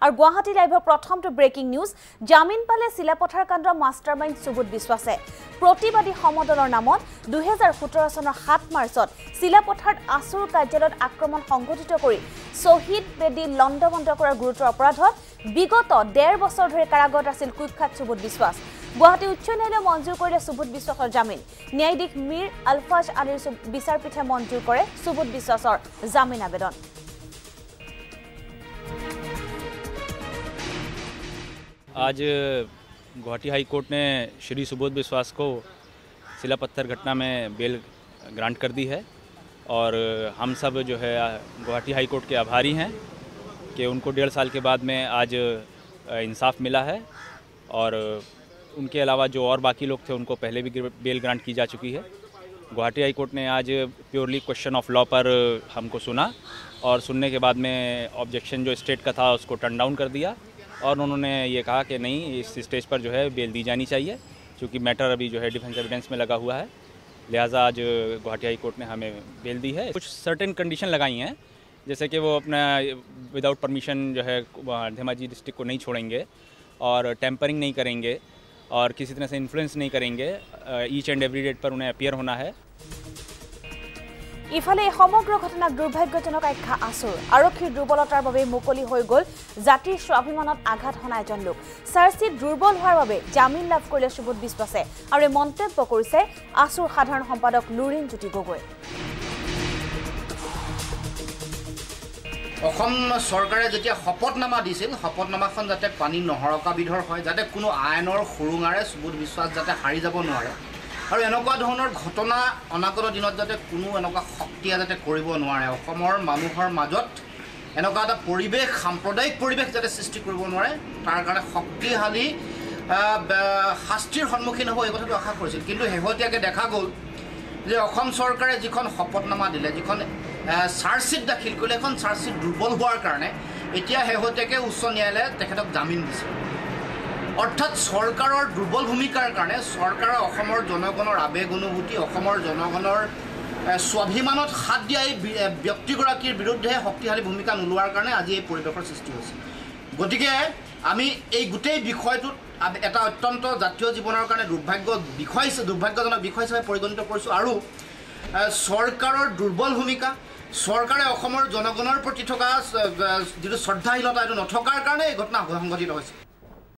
আৰু গুৱাহাটী লাইভৰ প্ৰথমটো breaking news জামিন পালে চিলাপথাৰ কাণ্ডৰ মাষ্টাৰমাইণ্ড সুবোধ বিশ্বাসে প্ৰতিবাদী সমদলৰ নামত 2017 চনৰ 7 মাৰ্চত চিলাপথাৰত আছুৰ কাৰ্যালয়ত আক্ৰমণ সংঘটিত কৰি শহীদ বেদী লণ্ডভণ্ড কৰাৰ গুৰুতৰ অপৰাধত বিগত 1.5 বছৰ ধৰি কাৰাগাৰত আছিল কুখ্যাত সুবোধ বিশ্বাস গুৱাহাটী উচ্চ ন্যায়ালয়ে মঞ্জুৰ কৰিলে সুবোধ বিশ্বাসৰ জামিন ন্যায়াধীশ মীৰ আলফাজ আলীৰ বিচাৰপীঠে মঞ্জুৰ কৰে সুবোধ বিশ্বাসৰ জামিন আবেদন आज गुवाहाटी हाई कोर्ट ने श्री सुबोध विश्वास को सिलापत्थर घटना में बेल ग्रांट कर दी है और हम सब जो है गुवाहाटी हाई कोर्ट के आभारी हैं कि उनको 1.5 साल के बाद में आज इंसाफ मिला है और उनके अलावा जो और बाकी लोग थे उनको पहले भी बेल ग्रांट की जा चुकी है गुवाहाटी हाई कोर्ट ने आज प्योरली क्वेश्चन ऑफ लॉ पर हमको सुना और सुनने के बाद में ऑब्जेक्शन जो स्टेट का था उसको टर्न डाउन कर दिया और उन्होंने ये कहा कि नहीं इस स्टेज पर जो है बेल दी जानी चाहिए क्योंकि मैटर अभी जो है डिफेंस एविडेंस में लगा हुआ है लिहाजा आज गुवाहाटी हाई कोर्ट ने हमें बेल दी है कुछ सर्टेन कंडीशन लगाई हैं जैसे कि वो अपना विदाउट परमिशन जो है धेमाजी डिस्ट्रिक्ट को नहीं छोड़ेंगे और टेम्परिंग नहीं करेंगे और किसी तरह से इन्फ्लुएंस नहीं करेंगे ईच एंड एवरी डेट पर उन्हें अपीयर होना है ইফালে সমগ্ৰ ঘটনাক দুৰ্ভাগ্যজনক আখ্যা আছুৰ আৰক্ষীৰ দুৰ্বলতাৰ বাবে মুকলি হৈ গল জাতিৰ স্বাভিমানত আঘাত হনা এজন লোক চাৰ্জশিট দুৰ্বল হোৱাৰ বাবে জামিন লাভ কৰিলে সুবোধ বিশ্বাসে আৰু মন্তব্য কৰিছে আছুৰ সাধাৰণ সম্পাদক লুৰিন জ্যোতি গগৈ অসম চৰকাৰে যেতিয়া শপতনামা দিছিল শপতনামাখন যাতে পানী নহৰকা বিধৰ হয় যাতে কোনো আইনৰ খুৰুঙাৰে সুবোধ বিশ্বাস যাতে হাৰি যাব নোৱাৰে আৰু এনেকুৱা ধৰণৰ ঘটনা অনাগত দিনত যাতে কোনো এনেকুৱা শক্তিয়ে যাতে কৰিব নোৱাৰে অসমৰ মানুহৰ মাজত এনেকুৱা এটা পৰিৱেশ সাম্প্ৰদায়িক পৰিৱেশ যাতে সৃষ্টি কৰিব নোৱাৰে তাৰ কাৰণে শক্তিশালী শাস্তিৰ সন্মুখীন হ'ব এই কথাটো আশা কৰিছিল কিন্তু শেহতীয়াকৈ দেখা গ'ল যে অসম চৰকাৰে যিখন শপতনামা দিলে যিখন চাৰ্জশিট দাখিল কৰিলে এখন চাৰ্জশিট দুৰ্বল হোৱাৰ কাৰণে এতিয়া শেহতীয়াকৈ উচ্চ ন্যায়ালয়ে তেখেতক জামিন দিছে অৰ্থাৎ চৰকাৰৰ দুৰ্বল ভূমিকাৰ কাৰণে চৰকাৰে অসমৰ জনগণৰ আবেগ অনুভূতি অসমৰ জনগণৰ স্বাভিমানত হাত দিয়া এই ব্যক্তিগৰাকীৰ বিৰুদ্ধে শক্তিশালী ভূমিকা নোলোৱাৰ কাৰণে আজি এই পৰিৱেশৰ সৃষ্টি হৈছে গতিকে আমি এই গোটেই বিষয়টোত এটা অত্যন্ত জাতীয় জীৱনৰ কাৰণে দুৰ্ভাগ্যজনক বিষয় হিচাপে পৰিগণিত কৰিছোঁ আৰু চৰকাৰৰ দুৰ্বল ভূমিকা চৰকাৰে অসমৰ জনগণৰ প্ৰতি থকা যিটো শ্ৰদ্ধাশীলতা এইটো নথকাৰ কাৰণে এই ঘটনা সংঘটিত হৈছে